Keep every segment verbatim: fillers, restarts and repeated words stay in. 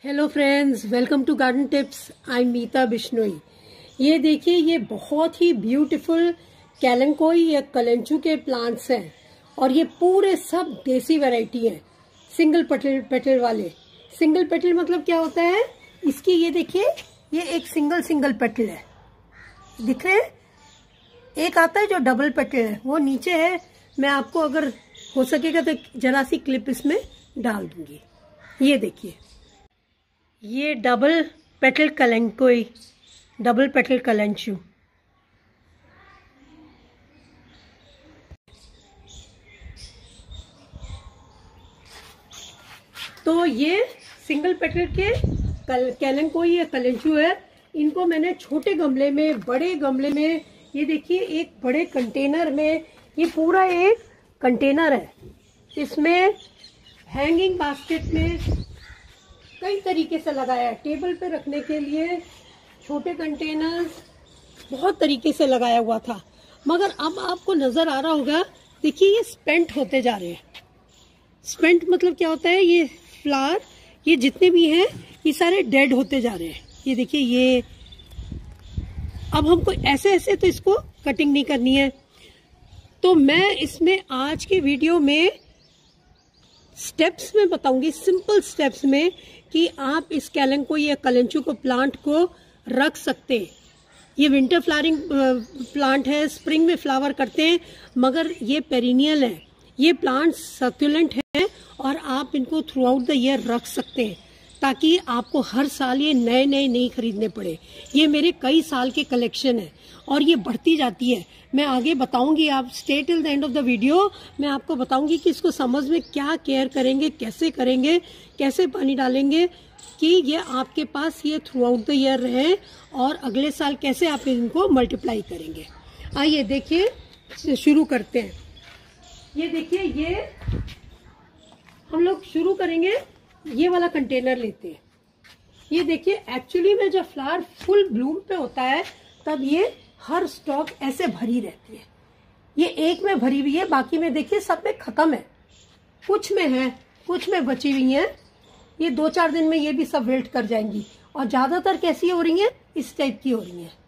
Hello friends, welcome to garden tips. I am Meeta Bishnoi. ये देखिए, ये बहुत ही ब्यूटीफुल कैलनकोई या कलंचू के प्लांट्स हैं और ये पूरे सब देसी वैरायटी हैं, सिंगल पेटल पेटल वाले। सिंगल पेटल मतलब क्या होता है? इसकी ये देखिए, ये एक सिंगल सिंगल पेटल है, दिख रहे हैं। एक आता है जो डबल पेटल है, वो नीचे है। मैं आपको अगर हो सकेगा तो जरा सी क्लिप इसमें डाल दूंगी। ये देखिए, ये double petal kalanchoe, double petal kalanchoe. तो ये सिंगल पेटल के कलंकोई या कलंचू है। इनको मैंने छोटे गमले में, बड़े गमले में, ये देखिए एक बड़े कंटेनर में, ये पूरा एक कंटेनर है। इसमें हैंगिंग बास्केट में कई तरीके से लगाया है, टेबल पे रखने के लिए छोटे कंटेनर्स बहुत तरीके से लगाया हुआ था। मगर अब आपको नजर आ रहा होगा, देखिए ये स्पेंट होते जा रहे हैं। स्पेंट मतलब क्या होता है? ये फ्लावर, ये जितने भी हैं, ये सारे डेड होते जा रहे हैं। ये देखिए, ये अब हमको ऐसे ऐसे तो इसको कटिंग नहीं करनी है। तो मैं इसमें आज के वीडियो में स्टेप्स में बताऊंगी, सिंपल स्टेप्स में, कि आप इस कैलनकोई या कलंचू को प्लांट को रख सकते हैं। ये विंटर फ्लावरिंग प्लांट है, स्प्रिंग में फ्लावर करते हैं, मगर ये पेरिनियल है। ये प्लांट सक्यूलेंट है और आप इनको थ्रू आउट द ईयर रख सकते हैं, ताकि आपको हर साल ये नए नए नहीं खरीदने पड़े। ये मेरे कई साल के कलेक्शन है और ये बढ़ती जाती है। मैं आगे बताऊंगी, आप stay till the end of the video. मैं आपको बताऊंगी कि इसको समझ में क्या केयर करेंगे, कैसे करेंगे, कैसे पानी डालेंगे कि ये आपके पास ये थ्रू आउट द ईयर रहे और अगले साल कैसे आप इनको मल्टीप्लाई करेंगे। आइए देखिए, शुरू करते हैं। ये देखिए, ये हम लोग शुरू करेंगे। ये वाला कंटेनर लेते हैं। ये देखिए, एक्चुअली में जब फ्लावर फुल ब्लूम पे होता है तब ये हर स्टॉक ऐसे भरी रहती है। ये एक में भरी हुई है, बाकी में देखिए सब में खत्म है। कुछ में है, कुछ में बची हुई है। ये दो चार दिन में ये भी सब विल्ट कर जाएंगी और ज्यादातर कैसी हो रही है? इस टाइप की हो रही है।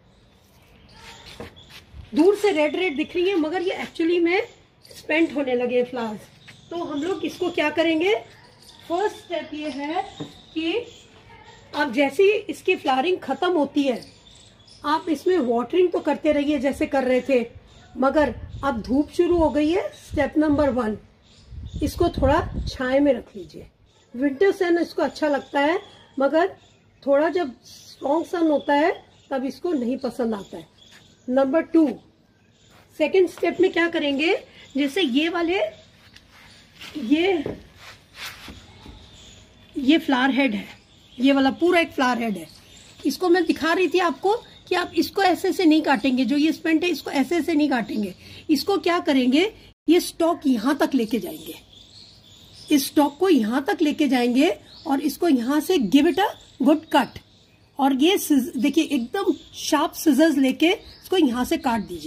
दूर से रेड रेड दिख रही है, मगर ये एक्चुअली में स्पेंट होने लगे फ्लावर्स। तो हम लोग इसको क्या करेंगे? फर्स्ट स्टेप ये है कि आप जैसी इसकी फ्लावरिंग खत्म होती है, आप इसमें वाटरिंग तो करते रहिए जैसे कर रहे थे, मगर अब धूप शुरू हो गई है। स्टेप नंबर वन, इसको थोड़ा छाए में रख लीजिए। विंटर सन इसको अच्छा लगता है, मगर थोड़ा जब स्ट्रॉन्ग सन होता है तब इसको नहीं पसंद आता है। नंबर टू, सेकेंड स्टेप में क्या करेंगे? जैसे ये वाले, ये ये फ्लावर हेड है, ये वाला पूरा एक फ्लावर हेड है। इसको मैं दिखा रही थी आपको कि आप इसको ऐसे से नहीं काटेंगे। जो ये स्पेंट है, इसको ऐसे से नहीं काटेंगे। इसको क्या करेंगे? ये स्टॉक यहां तक लेके जाएंगे। इस स्टॉक को यहां तक लेके जाएंगे और इसको यहां से give it a good cut. और ये देखिए, एकदम शार्प सिजर्स लेके इसको यहां से काट दीजिए।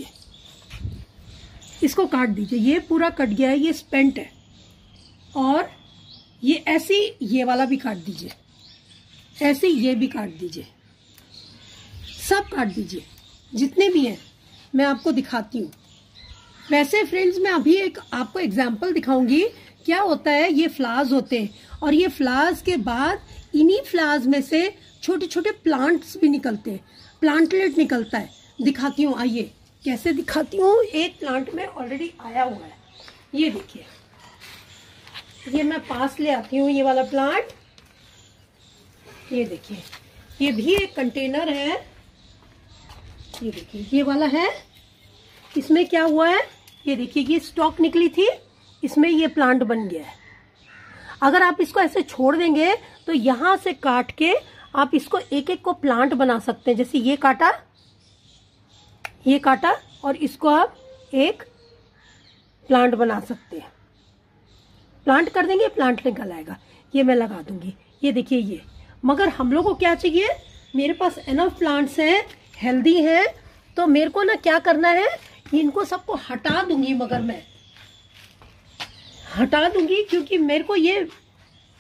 इसको काट दीजिए। ये पूरा कट गया है, ये स्पेंट है। और ये ऐसी, ये वाला भी काट दीजिए, ऐसे ये भी काट दीजिए, सब काट दीजिए जितने भी हैं। मैं आपको दिखाती हूँ। वैसे फ्रेंड्स, मैं अभी एक आपको एग्जांपल दिखाऊंगी। क्या होता है? ये फ्लावर्स होते हैं और ये फ्लावर्स के बाद इन्हीं फ्लावर्स में से छोटे छोटे प्लांट्स भी निकलते हैं, प्लांटलेट निकलता है। दिखाती हूँ, आइए कैसे दिखाती हूँ। एक प्लांट में ऑलरेडी आया हुआ है, ये देखिए। ये मैं पास ले आती हूँ, ये वाला प्लांट। ये देखिए, ये भी एक कंटेनर है। ये देखिए, ये वाला है। इसमें क्या हुआ है? ये देखिए, ये स्टॉक निकली थी, इसमें ये प्लांट बन गया है। अगर आप इसको ऐसे छोड़ देंगे तो यहां से काट के आप इसको एक एक को प्लांट बना सकते हैं। जैसे ये काटा, ये काटा, और इसको आप एक प्लांट बना सकते हैं। प्लांट कर देंगे, प्लांट निकल आएगा। ये मैं लगा दूंगी। ये देखिए, ये। मगर हम लोग को क्या चाहिए? मेरे पास एनफ प्लांट्स हैं, हेल्दी हैं, तो मेरे को ना क्या करना है, इनको सबको हटा दूंगी। मगर मैं हटा दूंगी क्योंकि मेरे को ये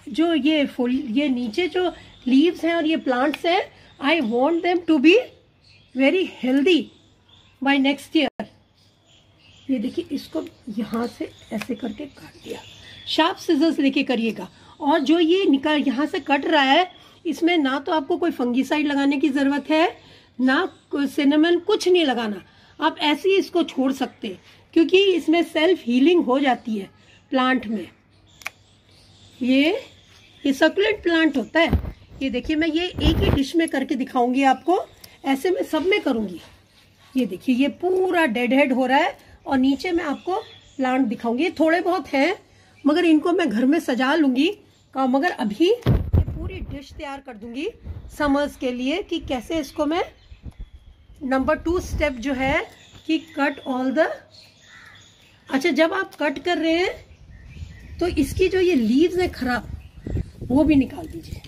जो ये फुल ये नीचे जो लीव्स हैं और ये प्लांट्स हैं, I want them to be very healthy by next year. ये देखिए, इसको यहाँ से ऐसे करके काट दिया, शार्प सिजर्स लेके करिएगा। और जो ये निकल यहाँ से कट रहा है, इसमें ना तो आपको कोई फंगीसाइड लगाने की जरूरत है, ना कोई सिनेमन, कुछ नहीं लगाना। आप ऐसे ही इसको छोड़ सकते हैं, क्योंकि इसमें सेल्फ हीलिंग हो जाती है प्लांट में। ये ये सक्यूलेंट प्लांट होता है। ये देखिए, मैं ये एक ही डिश में करके दिखाऊंगी आपको, ऐसे मैं सब में करूंगी। ये देखिए, ये पूरा डेड हेड हो रहा है और नीचे मैं आपको प्लांट दिखाऊंगी। थोड़े बहुत हैं, मगर इनको मैं घर में सजा लूंगी का, मगर अभी ये पूरी डिश तैयार कर दूंगी समर्स के लिए कि कैसे इसको मैं। नंबर टू स्टेप जो है कि कट ऑल द, अच्छा जब आप कट कर रहे हैं तो इसकी जो ये लीव्स है खराब, वो भी निकाल दीजिए।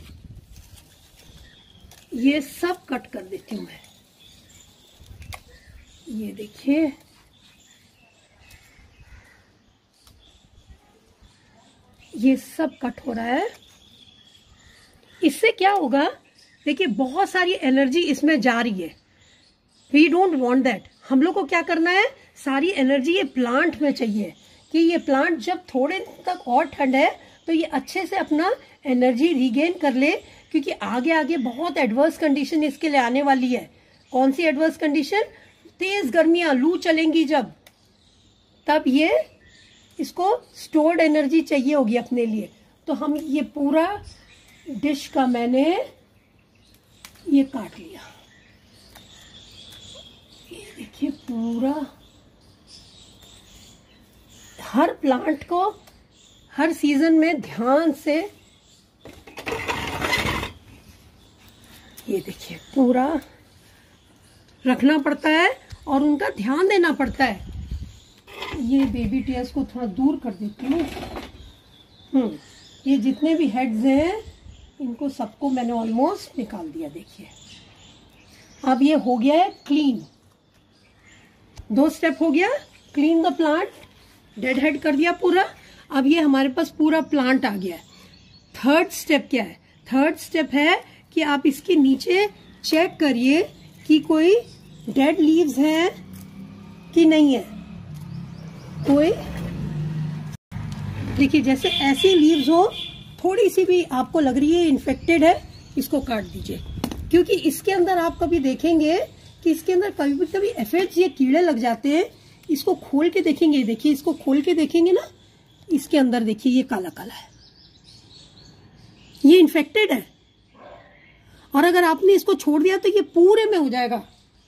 ये सब कट कर देती हूं मैं। ये देखिए, ये सब कट हो रहा है। इससे क्या होगा, देखिए बहुत सारी एनर्जी इसमें जा रही है। We don't want that. हम लोग को क्या करना है, सारी एनर्जी ये प्लांट में चाहिए कि ये प्लांट जब थोड़े तक और ठंड है तो ये अच्छे से अपना एनर्जी रिगेन कर ले, क्योंकि आगे आगे बहुत एडवर्स कंडीशन इसके लिए आने वाली है। कौन सी एडवर्स कंडीशन? तेज गर्मियां, लू चलेंगी जब, तब ये इसको स्टोर्ड एनर्जी चाहिए होगी अपने लिए। तो हम ये पूरा डिश का मैंने ये काट लिया। ये देखिए, पूरा हर प्लांट को हर सीजन में ध्यान से, ये देखिए पूरा रखना पड़ता है और उनका ध्यान देना पड़ता है। ये बेबी टीयर्स को थोड़ा दूर कर देती हूँ। हम्म ये जितने भी हेड्स हैं इनको सबको मैंने ऑलमोस्ट निकाल दिया। देखिए, अब ये हो गया है क्लीन। दो स्टेप हो गया, clean the plant, deadhead कर दिया पूरा। अब ये हमारे पास पूरा प्लांट आ गया है। थर्ड स्टेप क्या है? थर्ड स्टेप है कि आप इसके नीचे चेक करिए कि कोई डेड लीव्स हैं कि नहीं है। कोई, देखिए जैसे ऐसी लीव्स हो, थोड़ी सी भी आपको लग रही है इन्फेक्टेड है, इसको काट दीजिए। क्योंकि इसके अंदर आप कभी देखेंगे कि इसके अंदर कभी कभी एफिड्स, ये कीड़े लग जाते हैं। इसको खोल के देखेंगे, देखिए इसको खोल के देखेंगे ना, इसके अंदर देखिए ये काला काला है, ये इन्फेक्टेड है। और अगर आपने इसको छोड़ दिया तो ये पूरे में हो जाएगा।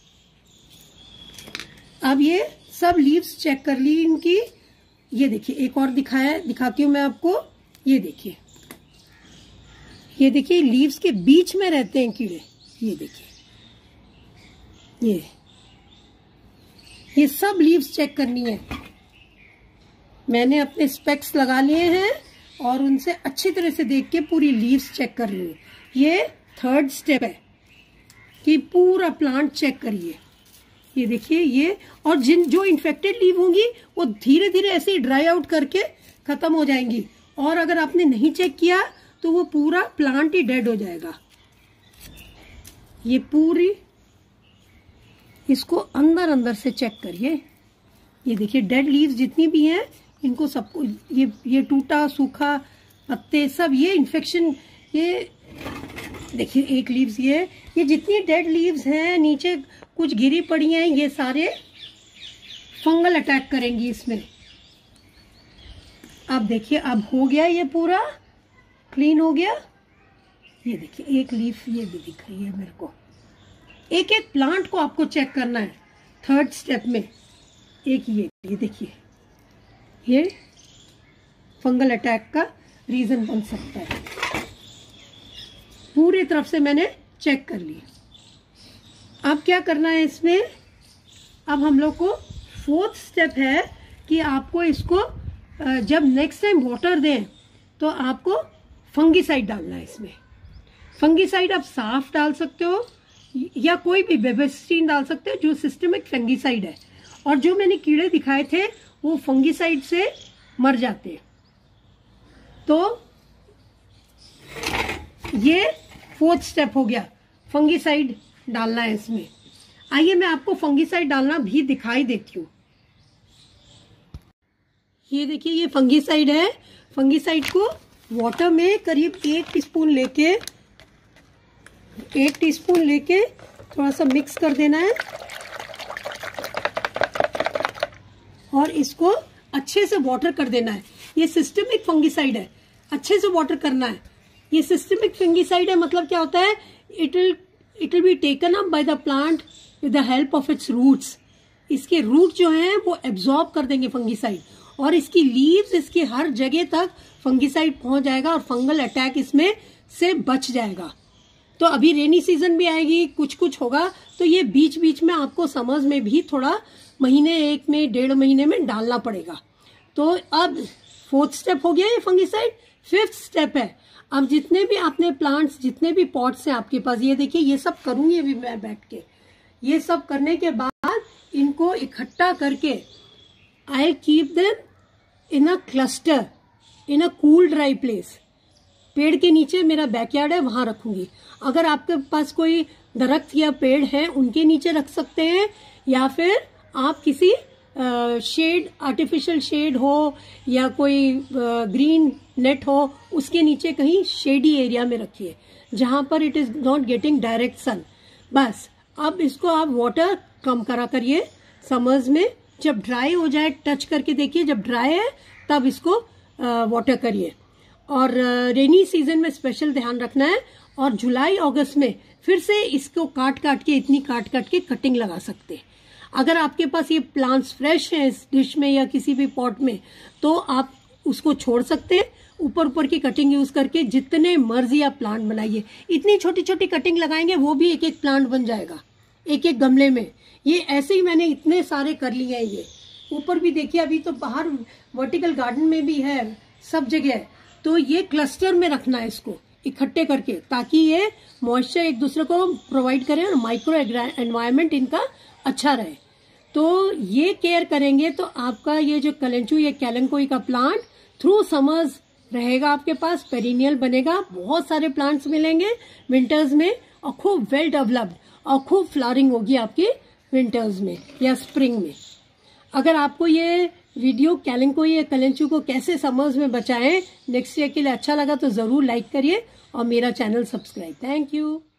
अब ये सब लीव्स चेक कर ली इनकी। ये देखिए, एक और दिखाया दिखाती हूं मैं आपको। ये देखिए, ये देखिए लीव्स के बीच में रहते हैं कीड़े। ये देखिए, ये ये सब लीव्स चेक करनी है। मैंने अपने स्पेक्स लगा लिए हैं और उनसे अच्छी तरह से देख के पूरी लीव्स चेक कर ली। ये थर्ड स्टेप है कि पूरा प्लांट चेक करिए। ये देखिए, ये और जिन जो इन्फेक्टेड लीव होंगी वो धीरे धीरे ऐसे ही ड्राई आउट करके खत्म हो जाएंगी। और अगर आपने नहीं चेक किया तो वो पूरा प्लांट ही डेड हो जाएगा। ये पूरी, इसको अंदर अंदर से चेक करिए। ये देखिए, डेड लीव्स जितनी भी हैं इनको सबको, ये ये टूटा सूखा पत्ते सब, ये इन्फेक्शन, ये देखिए एक लीव्स, ये ये जितनी डेड लीव्स हैं नीचे कुछ गिरी पड़ी हैं, ये सारे फंगल अटैक करेंगी इसमें। अब देखिए, अब हो गया, ये पूरा क्लीन हो गया। ये देखिए एक लीफ ये भी दिख रही है मेरे को। एक एक प्लांट को आपको चेक करना है थर्ड स्टेप में। एक ये ये देखिए, ये फंगल अटैक का रीजन बन सकता है। पूरी तरफ से मैंने चेक कर लिया। अब क्या करना है इसमें? अब हम लोग को फोर्थ स्टेप है कि आपको इसको जब नेक्स्ट टाइम वाटर दें तो आपको फंगीसाइड डालना है इसमें। फंगीसाइड आप साफ डाल सकते हो या कोई भी बेबेस्टीन डाल सकते हो जो सिस्टमिक फंगीसाइड है। और जो मैंने कीड़े दिखाए थे वो फंगीसाइड से मर जाते हैं। तो ये फोर्थ स्टेप हो गया, फंगीसाइड डालना है इसमें। आइए मैं आपको फंगीसाइड डालना भी दिखाई देती हूँ। ये देखिए ये फंगीसाइड है। फंगीसाइड को वाटर में करीब एक टीस्पून लेके एक टीस्पून लेके थोड़ा सा मिक्स कर देना है और इसको अच्छे से वाटर कर देना है। ये सिस्टमिक फंगीसाइड है, अच्छे से वाटर करना है। ये सिस्टमिक फंगीसाइड है, मतलब क्या होता है, it will it will be taken up by the plant with the help of its roots. इसके रूट जो हैं वो एब्जॉर्ब कर देंगे फंगीसाइड, और इसकी लीव्स, इसके हर जगह तक फंगीसाइड पहुंच जाएगा और फंगल अटैक इसमें से बच जाएगा। तो अभी रेनी सीजन भी आएगी, कुछ कुछ होगा, तो ये बीच बीच में आपको समर्स में भी थोड़ा महीने एक में डेढ़ महीने में डालना पड़ेगा। तो अब फोर्थ स्टेप हो गया ये फंगीसाइड। फिफ्थ स्टेप है, अब जितने भी आपने प्लांट्स, जितने भी पॉट्स हैं आपके पास, ये देखिए ये सब करूंगी अभी मैं बैठ के। ये सब करने के बाद इनको इकट्ठा करके I keep them in a cluster in a cool dry place. पेड़ के नीचे मेरा बैकयार्ड है, वहां रखूंगी। अगर आपके पास कोई दरख्त या पेड़ है उनके नीचे रख सकते हैं, या फिर आप किसी शेड, आर्टिफिशियल शेड हो या कोई ग्रीन नेट हो, उसके नीचे कहीं शेडी एरिया में रखिए जहां पर it is not getting direct sun. बस अब इसको आप वाटर कम करा करिए समर्स में। जब ड्राई हो जाए टच करके देखिए, जब ड्राई है तब इसको वाटर करिए। और रेनी सीजन में स्पेशल ध्यान रखना है। और जुलाई अगस्त में फिर से इसको काट काट के, इतनी काट काट के कटिंग लगा सकते हैं। अगर आपके पास ये प्लांट्स फ्रेश हैं इस डिश में या किसी भी पॉट में, तो आप उसको छोड़ सकते हैं। ऊपर ऊपर की कटिंग यूज करके जितने मर्जी आप प्लांट बनाइए। इतनी छोटी छोटी कटिंग लगाएंगे वो भी एक एक प्लांट बन जाएगा एक एक गमले में। ये ऐसे ही मैंने इतने सारे कर लिए हैं। ये ऊपर भी देखिए, अभी तो बाहर वर्टिकल गार्डन में भी है, सब जगह है। तो ये क्लस्टर में रखना है इसको इकट्ठे करके, ताकि ये मॉइस्चर एक दूसरे को प्रोवाइड करें और माइक्रो एनवायरनमेंट इनका अच्छा रहे। तो ये केयर करेंगे तो आपका ये जो कलेंचू, ये कैलंकोई का प्लांट थ्रू समर्स रहेगा आपके पास, पेरिनियल बनेगा। बहुत सारे प्लांट्स मिलेंगे विंटर्स में और खूब वेल डेवलप्ड, और खूब फ्लावरिंग होगी आपकी विंटर्स में या स्प्रिंग में। अगर आपको ये वीडियो कैलंकोई या कलेंचू को कैसे समर्स में बचाएं नेक्स्ट ईयर के लिए अच्छा लगा तो जरूर लाइक करिए और मेरा चैनल सब्सक्राइब। Thank you.